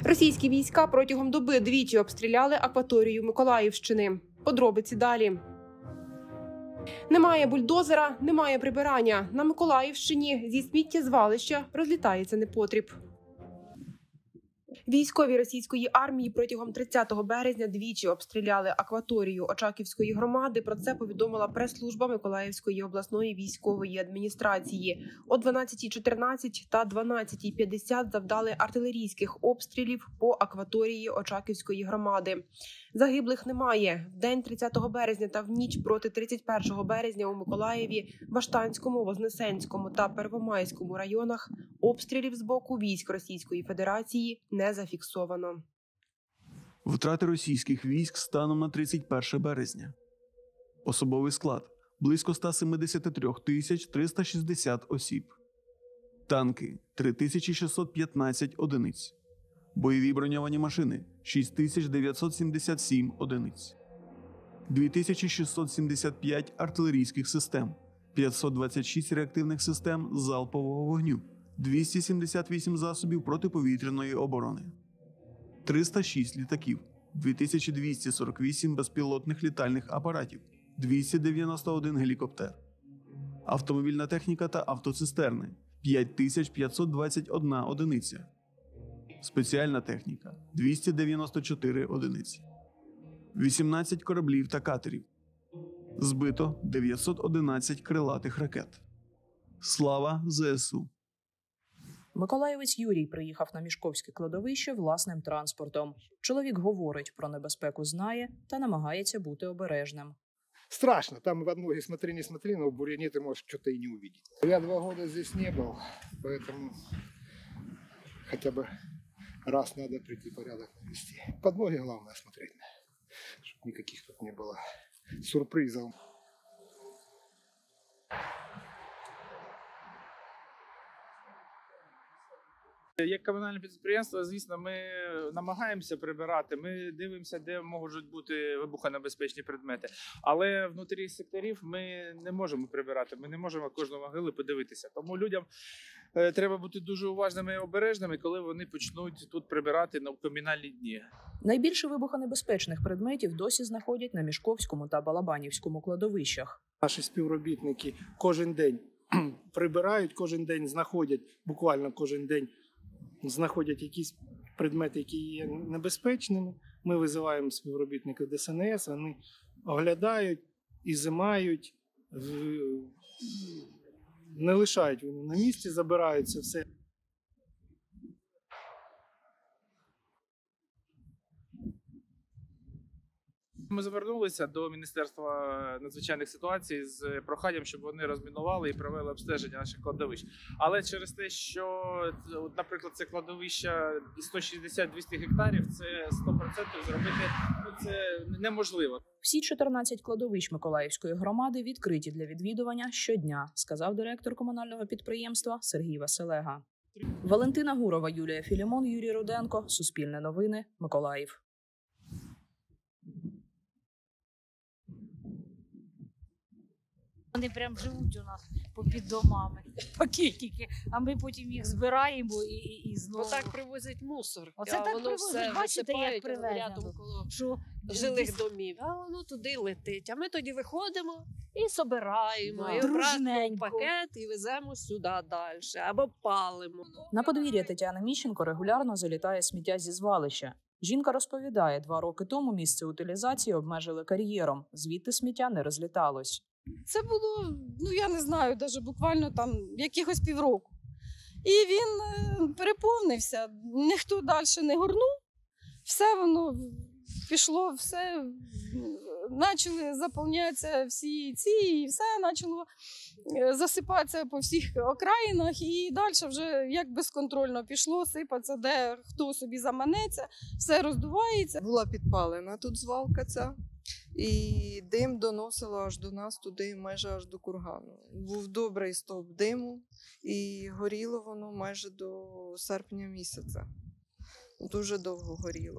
Російські війська протягом доби двічі обстріляли акваторію Миколаївщини. Подробиці далі. Немає бульдозера, немає прибирання. На Миколаївщині зі сміттєзвалища розлітається непотріб. Військові російської армії протягом 30 березня двічі обстріляли акваторію Очаківської громади. Про це повідомила прес-служба Миколаївської обласної військової адміністрації. О 12:14 та 12:50 завдали артилерійських обстрілів по акваторії Очаківської громади. Загиблих немає. В день 30 березня та в ніч проти 31 березня у Миколаєві, Баштанському, Вознесенському та Первомайському районах обстрілів з боку військ Російської Федерації не зафіксовано. Втрати російських військ станом на 31 березня. Особовий склад – близько 173 360 осіб. Танки – 3615 одиниць. Бойові броньовані машини – 6977 одиниць. 2675 артилерійських систем, 526 реактивних систем залпового вогню, 278 засобів протиповітряної оборони, 306 літаків, 2248 безпілотних літальних апаратів, 291 гелікоптер, автомобільна техніка та автоцистерни – 5521 одиниця, спеціальна техніка – 294 одиниці, 18 кораблів та катерів, збито 911 крилатих ракет. Слава ЗСУ! Миколаївець Юрій приїхав на Мішковське кладовище власним транспортом. Чоловік говорить, про небезпеку знає та намагається бути обережним. Страшно. Там под ноги смотри, не смотри, но в буряне ты можешь что-то и не увидеть. Я 2 года здесь не был, поэтому хотя бы раз надо прийти порядок навести. Под ноги главное смотреть, чтобы никаких тут не было сюрпризов. Як комунальне підприємство, звісно, ми намагаємося прибирати, ми дивимося, де можуть бути вибухонебезпечні предмети. Але внутрі секторів ми не можемо прибирати, ми не можемо кожну могилу подивитися. Тому людям треба бути дуже уважними і обережними, коли вони почнуть тут прибирати на комунальні дні. Найбільше вибухонебезпечних предметів досі знаходять на Мішковському та Балабанівському кладовищах. Наші співробітники кожен день прибирають, кожен день знаходять, буквально кожен день знаходять якісь предмети, які є небезпечними. Ми визиваємо співробітників ДСНС, вони оглядають, ізимають, не лишають вони на місці, забирають це все. Ми звернулися до Міністерства надзвичайних ситуацій з проханням, щоб вони розмінували і провели обстеження наших кладовищ. Але через те, що, наприклад, це кладовища 160-200 гектарів, це 100% зробити це неможливо. Всі 14 кладовищ Миколаївської громади відкриті для відвідування щодня, сказав директор комунального підприємства Сергій Василега. Валентина Гурова, Юлія Філімон, Юрій Руденко. Суспільне новини. Миколаїв. Вони прям живуть у нас попід домами, пакетики, а ми потім їх збираємо і знову. Отак привозять мусор. Оце так привозять, бачите, як привезено. Рядом коло Що жилих домів, а воно туди летить. А ми тоді виходимо і собираємо, і дружненько. обратно в пакет, і веземо сюди далі, або палимо. На подвір'я Тетяни Міщенко регулярно залітає сміття зі звалища. Жінка розповідає, 2 роки тому місце утилізації обмежили кар'єром, звідти сміття не розліталось. Це було, я не знаю, навіть буквально там якихось півроку. І він переповнився, ніхто далі не горнув, все воно пішло, все, почали заповнятися всі ці, і все почало засипатися по всіх окраїнах, і далі вже як безконтрольно пішло, сипатися, де хто собі заманеться, все роздувається. Була підпалена тут звалка ця. І дим доносило аж до нас туди, майже аж до кургану. Був добрий стовп диму, і горіло воно майже до серпня місяця. Дуже довго горіло.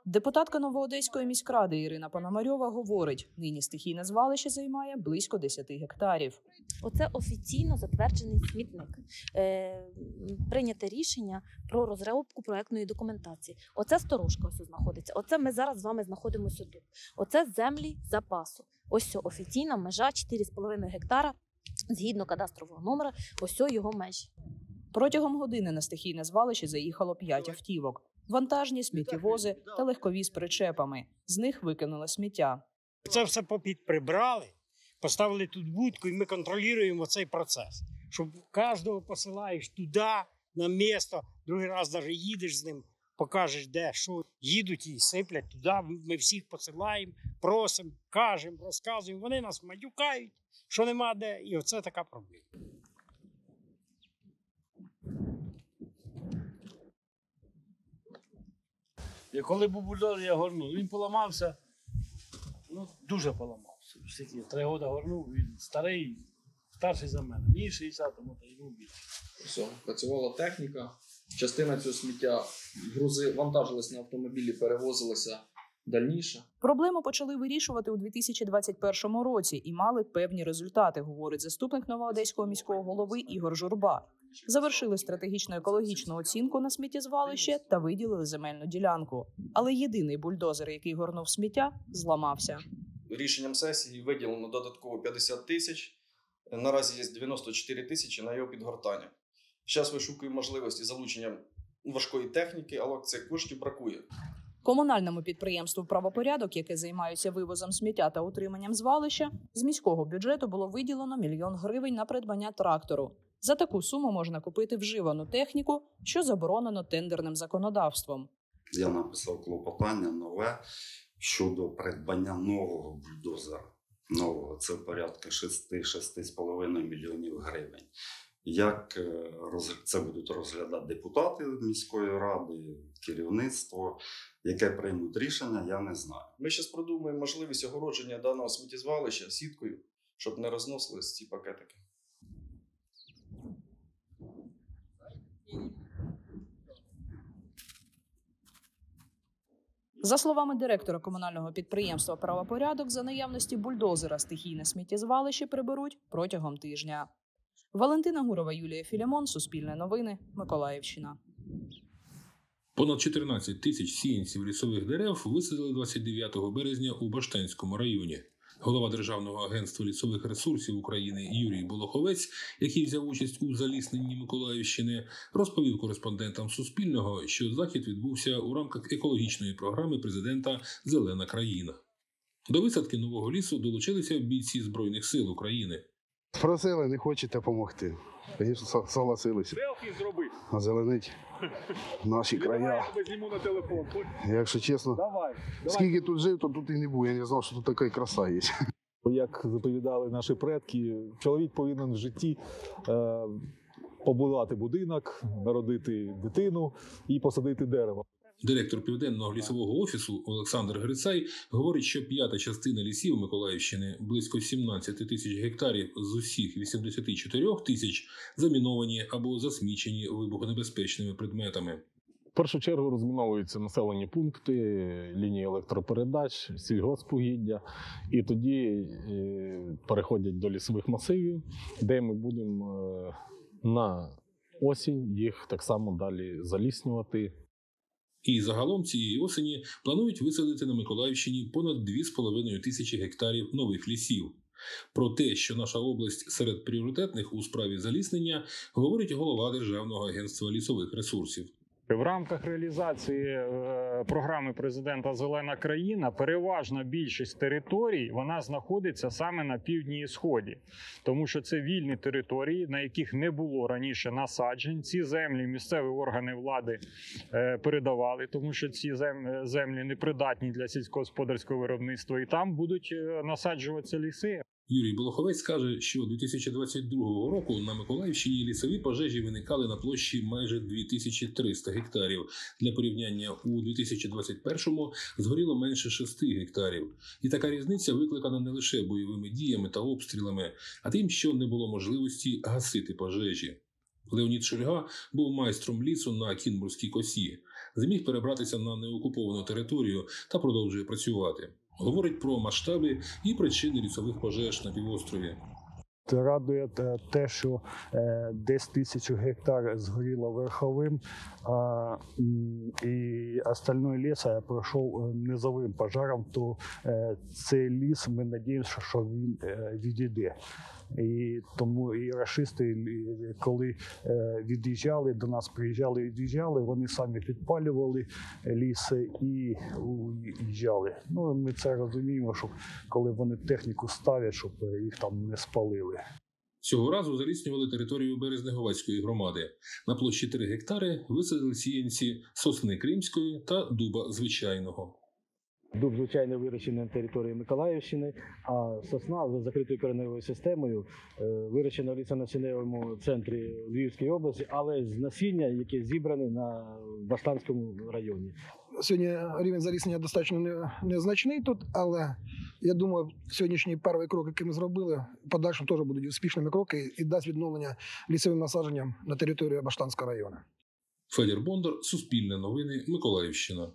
Депутатка Новоодеської міськради Ірина Пономарьова говорить, нині стихійне звалище займає близько 10 гектарів. Оце офіційно затверджений смітник. Прийняте рішення про розробку проектної документації. Оце сторожка ось знаходиться. Оце ми зараз з вами знаходимося тут. Оце землі запасу. Ось офіційна межа 4,5 гектара. Згідно кадастрового номера, ось його межі. Протягом години на стихійне звалище заїхало 5 автівок. Вантажні, сміттєвози та легкові з причепами. З них викинули сміття. Це все попід прибрали, поставили тут будку і ми контролюємо цей процес. Щоб кожного посилаєш туди, на місто, другий раз навіть їдеш з ним, покажеш де, що їдуть і сиплять туди, ми всіх посилаємо, просимо, кажемо, розказуємо, вони нас матюкають, що нема де, і оце така проблема. І коли був бульдозер, я горнув, він поламався, дуже поламався. 3 роки горнув, він старший за мене, мені 60, тому та йому більше. Все, працювала техніка, частина цього сміття, грузи вантажились на автомобілі, перевозилися дальніше. Проблему почали вирішувати у 2021 році і мали певні результати, говорить заступник Новоодеського міського голови Ігор Журба. Завершили стратегічну екологічну оцінку на сміттєзвалище та виділили земельну ділянку. Але єдиний бульдозер, який горнув сміття, зламався. Рішенням сесії виділено додатково 50 тисяч. Наразі є 94 тисячі на його підгортання. Зараз вишукуємо можливості залучення важкої техніки, але цих коштів бракує. Комунальному підприємству «Правопорядок», яке займається вивозом сміття та утриманням звалища, з міського бюджету було виділено 1 000 000 гривень на придбання трактору. За таку суму можна купити вживану техніку, що заборонено тендерним законодавством. Я написав клопотання нове щодо придбання нового бульдозера. Нового, це порядка 6-6,5 мільйонів гривень. Як це будуть розглядати депутати міської ради, керівництво, яке приймуть рішення, я не знаю. Ми зараз продумаємо можливість огородження даного сміттєзвалища сіткою, щоб не розносились ці пакетики. За словами директора комунального підприємства «Правопорядок», за наявності бульдозера стихійне сміттєзвалище приберуть протягом тижня. Валентина Гурова, Юлія Філімон, Суспільне новини, Миколаївщина. Понад 14 тисяч сіянців лісових дерев висадили 29 березня у Баштанському районі. Голова Державного агентства лісових ресурсів України Юрій Болоховець, який взяв участь у залісненні Миколаївщини, розповів кореспондентам Суспільного, що захід відбувся у рамках екологічної програми президента «Зелена країна». До висадки нового лісу долучилися бійці Збройних сил України. Просили, не хочете допомогти. Звісно, согласилися. Селфі зроби. Озеленить наші края. Я тебе зніму на телефон. Якщо чесно, скільки тут жив, то тут і не був. Я не знав, що тут така краса є. Як заповідали наші предки, чоловік повинен в житті побудувати будинок, народити дитину і посадити дерево. Директор Південного лісового офісу Олександр Грицай говорить, що 1/5 частина лісів Миколаївщини, близько 17 тисяч гектарів з усіх 84 тисяч, заміновані або засмічені вибухонебезпечними предметами. В першу чергу розміновуються населені пункти, лінії електропередач, сільгоспугіддя. І тоді переходять до лісових масивів, де ми будемо на осінь їх так само далі заліснювати. І загалом цієї осені планують висадити на Миколаївщині понад 2,5 тисячі гектарів нових лісів. Про те, що наша область серед пріоритетних у справі заліснення, говорить голова Державного агентства лісових ресурсів. В рамках реалізації програми президента «Зелена країна» переважна більшість територій вона знаходиться саме на півдні і сході. Тому що це вільні території, на яких не було раніше насаджень. Ці землі місцеві органи влади передавали, тому що ці землі непридатні для сільськогосподарського виробництва. І там будуть насаджуватися ліси. Юрій Болоховець каже, що 2022 року на Миколаївщині лісові пожежі виникали на площі майже 2300 гектарів. Для порівняння, у 2021-му згоріло менше 6 гектарів. І така різниця викликана не лише бойовими діями та обстрілами, а тим, що не було можливості гасити пожежі. Леонід Шульга був майстром лісу на Кінбурзькій косі. зміг перебратися на неокуповану територію та продовжує працювати. Говорить про масштаби і причини лісових пожеж на півострові. Радує те, що десь 1000 гектар згоріло верховим, і остальной ліс пройшов низовим пожаром, то цей ліс, ми сподіваємося, що він відійде. І тому і рашисти, коли від'їжджали, до нас приїжджали, від'їжджали, вони самі підпалювали ліси і уїжджали. Ну, ми це розуміємо, що коли вони техніку ставлять, щоб їх там не спалили. Цього разу заліснювали територію Березнеговецької громади. На площі 3 гектари висадили сіянці сосни кримської та дуба звичайного. Дуб, звичайно, вирощений на території Миколаївщини, а сосна за закритою кореневою системою вирощена в лісонасіннєвому центрі Львівської області, але з насіння, яке зібране на Баштанському районі. Сьогодні рівень заліснення достатньо незначний тут, але я думаю, сьогоднішній перший крок, який ми зробили, в подальшому теж будуть успішними кроки і дасть відновлення лісовим насадженням на території Баштанського району. Федір Бондар, Суспільне новини, Миколаївщина.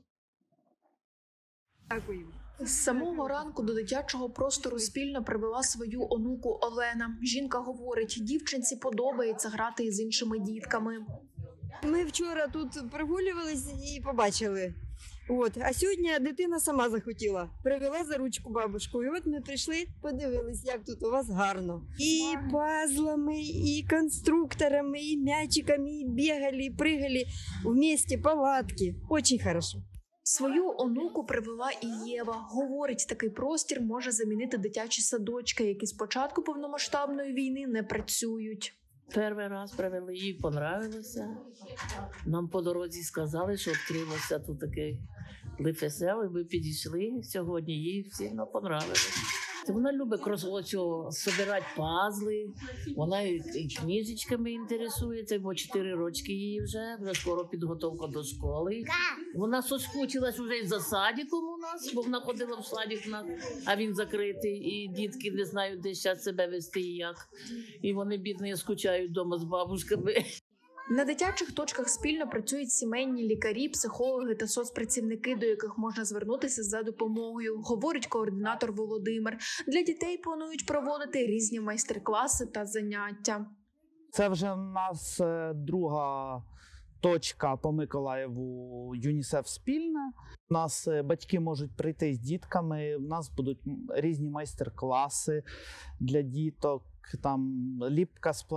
З самого ранку до дитячого простору спільно привела свою онуку Олена. Жінка говорить, дівчинці подобається грати з іншими дітками. Ми вчора тут прогулювались і побачили. А сьогодні дитина сама захотіла. Привела за ручку бабушку. І от ми прийшли, подивились, як тут у вас гарно. І пазлами, і конструкторами, і м'ячиками, і бігали, і пригали. Вместе палатки. Очень хорошо. Свою онуку привела і Єва. Говорить, такий простір може замінити дитячі садочки, які з початку повномасштабної війни не працюють. Перший раз привели, їй понравилося. Нам по дорозі сказали, що відкрилося тут такий ЛФСЛ, і ми підійшли сьогодні, їй сильно понравилося. Вона любить збирати пазли, вона і книжечками інтересується, бо 4 рочки їй вже скоро підготовка до школи. Вона соскучилась вже із за садиком у нас, бо вона ходила в садик, а він закритий, і дітки не знають, де зараз себе вести і як. І вони, бідні, скучають вдома з бабушками. На дитячих точках спільно працюють сімейні лікарі, психологи та соцпрацівники, до яких можна звернутися за допомогою, говорить координатор Володимир. Для дітей планують проводити різні майстер-класи та заняття. Це вже в нас друга точка по Миколаєву ЮНІСЕФ спільна. У нас батьки можуть прийти з дітками, у нас будуть різні майстер-класи для діток. Там ліпка з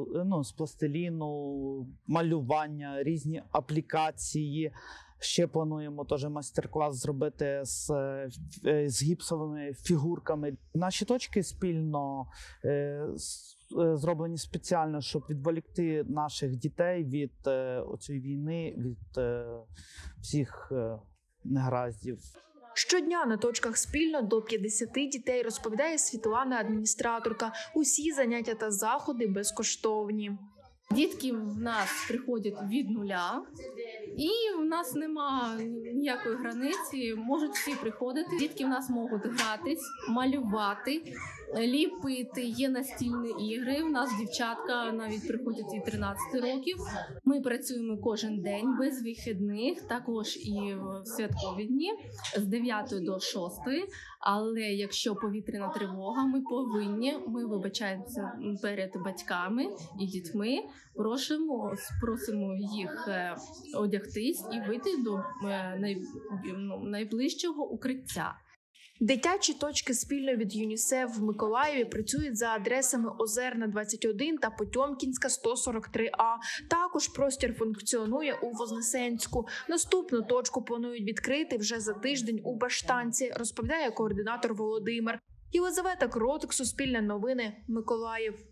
пластиліну, малювання, різні аплікації. Ще плануємо теж майстер-клас зробити з гіпсовими фігурками. Наші точки спільно зроблені спеціально, щоб відволікти наших дітей від цієї війни, від всіх негараздів. Щодня на точках спільно до 50 дітей, розповідає Світлана, адміністраторка. Усі заняття та заходи безкоштовні. Дітки в нас приходять від нуля, і в нас нема ніякої границі, можуть всі приходити. Дітки в нас можуть гратись, малювати, ліпити, є настільні ігри. У нас дівчатка навіть приходять і 13 років. Ми працюємо кожен день, без вихідних, також і в святкові дні, з 9 до 6. Але якщо повітряна тривога, ми вибачаємося перед батьками і дітьми, просимо їх одягтись і вийти до найближчого укриття. Дитячі точки спільно від ЮНІСЕФ в Миколаєві працюють за адресами Озерна, 21 та Потьомкінська, 143А. Також простір функціонує у Вознесенську. Наступну точку планують відкрити вже за тиждень у Баштанці, розповідає координатор Володимир. Єлизавета Кротик, Суспільне новини, Миколаїв.